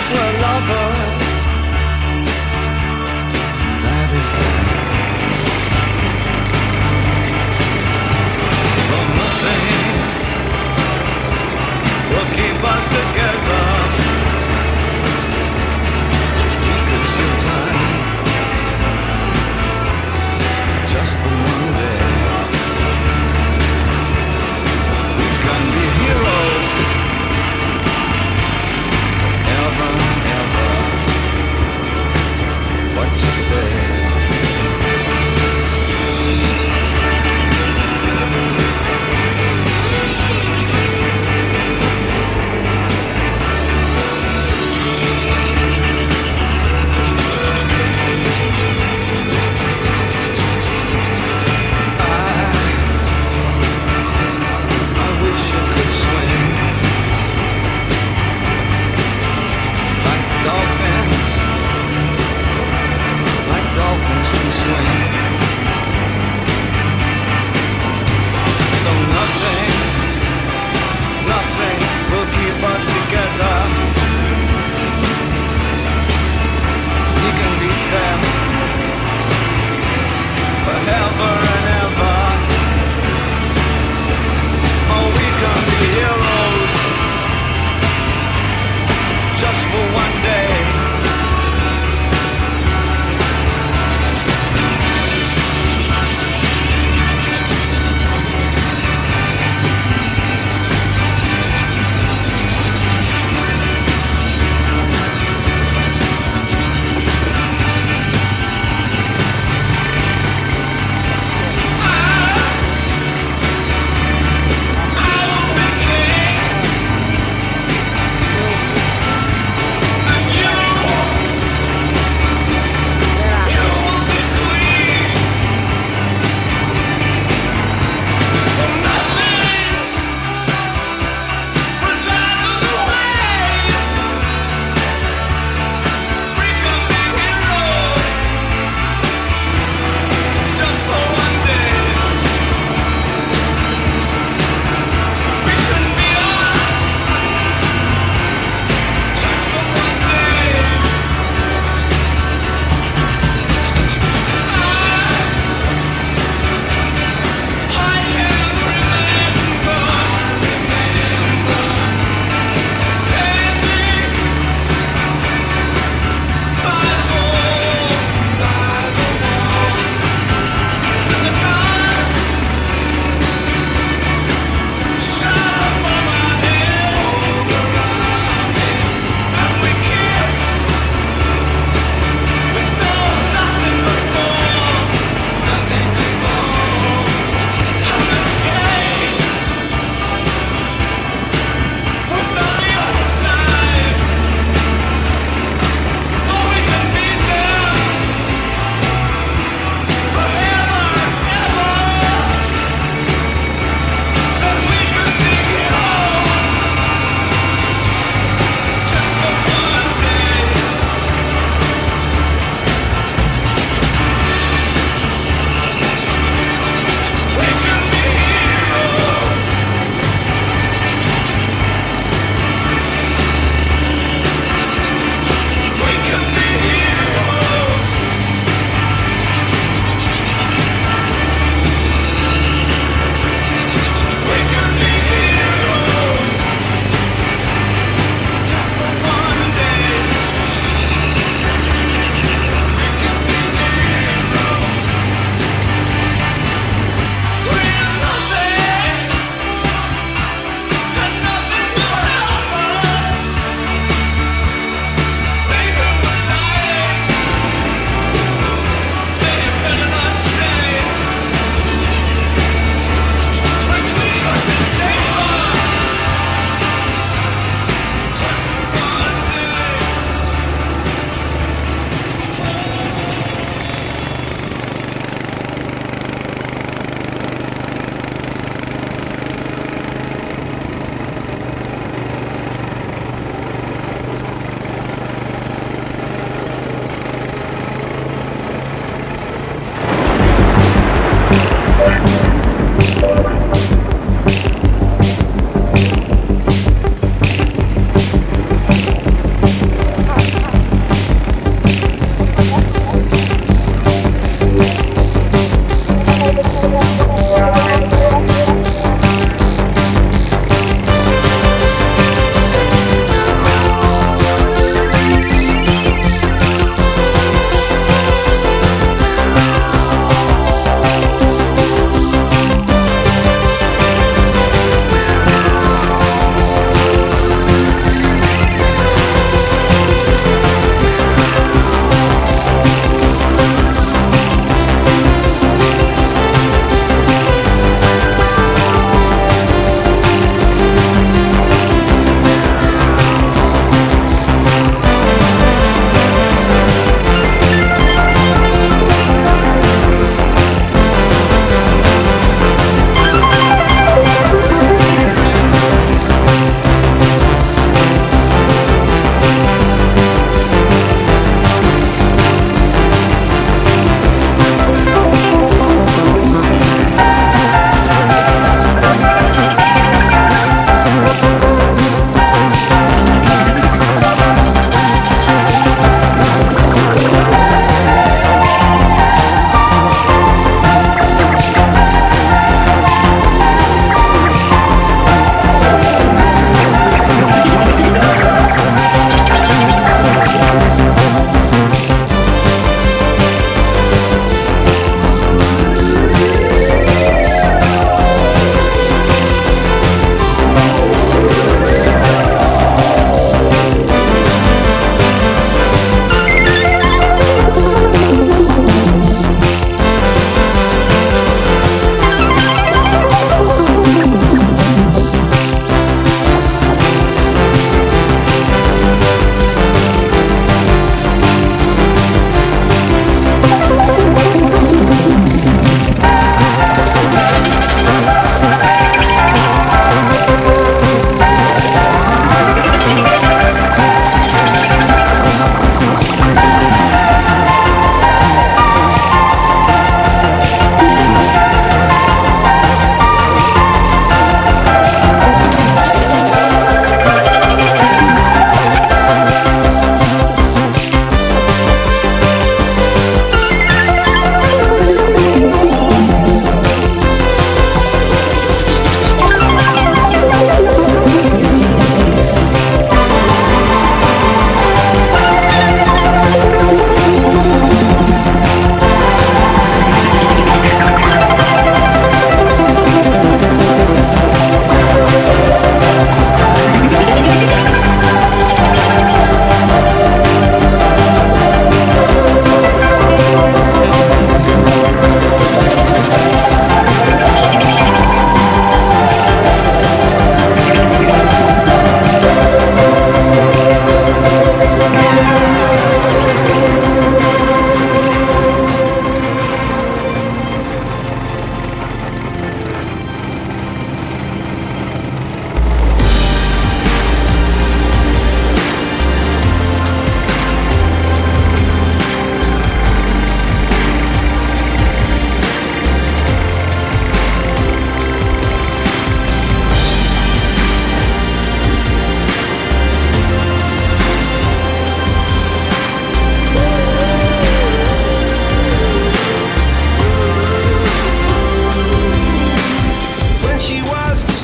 were lovers. That is that. The nothing will keep us together. We could steal time just for one day. We can be heroes forever and ever.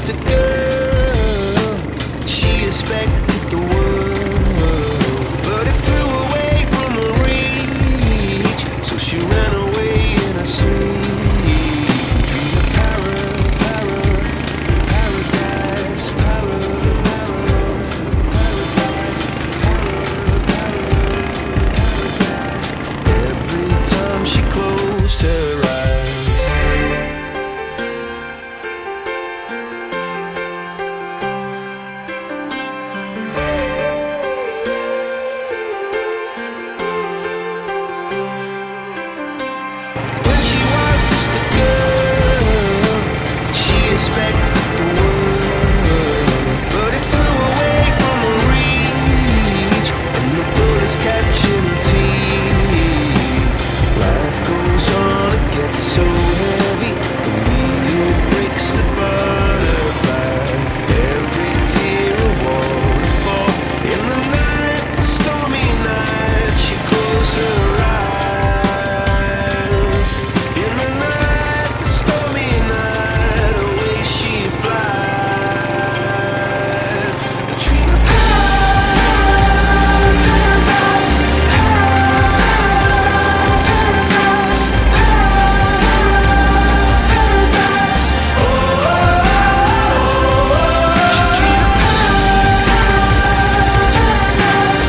just a girl. She expected the world, but it flew away from her reach. So she ran away in her sleep. Dream of paradise, paradise. Every time she closed her eyes. When she was just a girl, she expected the world, but it flew away from her reach, and the bullets catching her teeth. Life goes on, it gets so heavy, the needle breaks the butterfly. Every tear a waterfall. In the night, the stormy night, she closed her eyes. In the night, the stormy night, away she flies. A dream of paradise, paradise, paradise. Oh, she dreamed of paradise,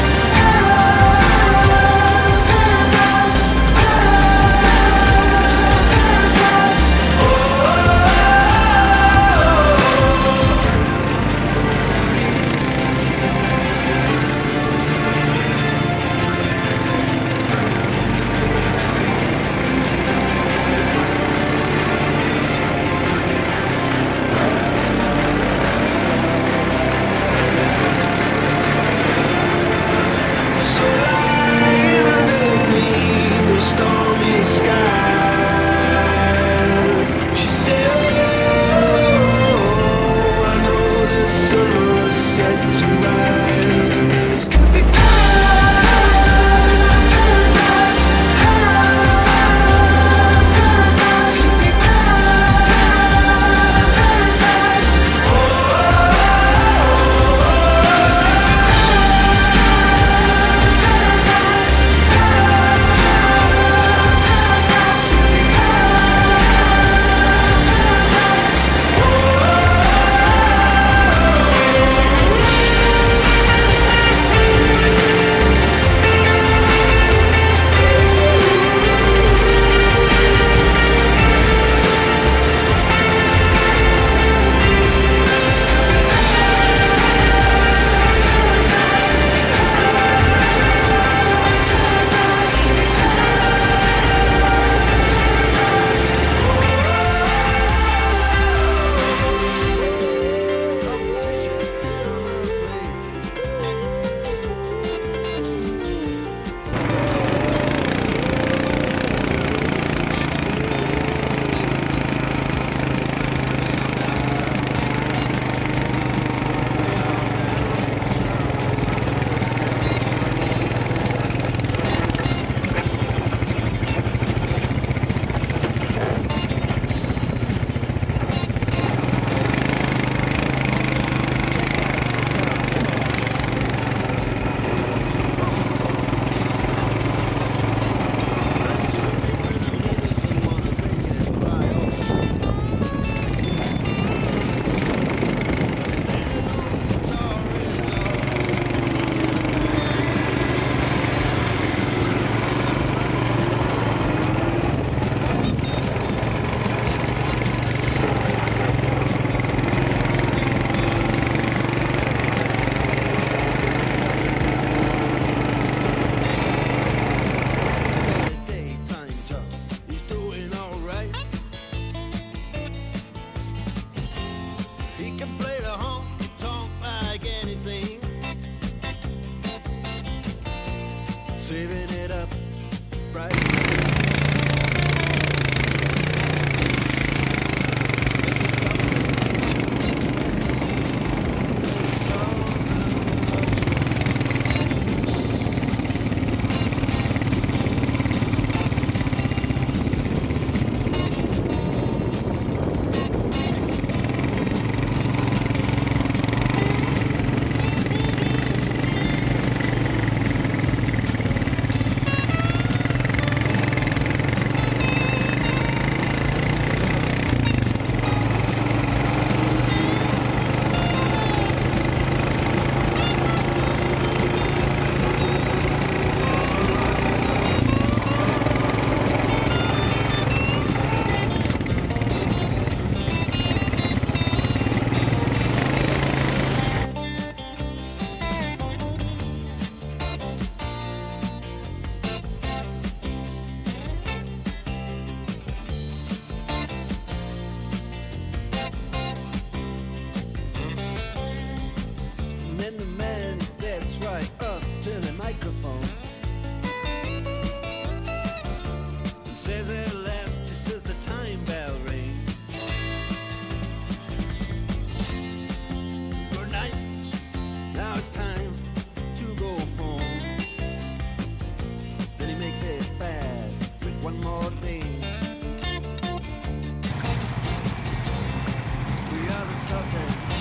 so lying underneath those stormy skies. She said, oh, I know the sun was set to rise. This could be paradise, paradise, could be paradise. Oh, this could be saving it up right microphone. And say their last just as the time bell rings. Good night, now it's time to go home. Then he makes it fast with one more thing. We are the Sultan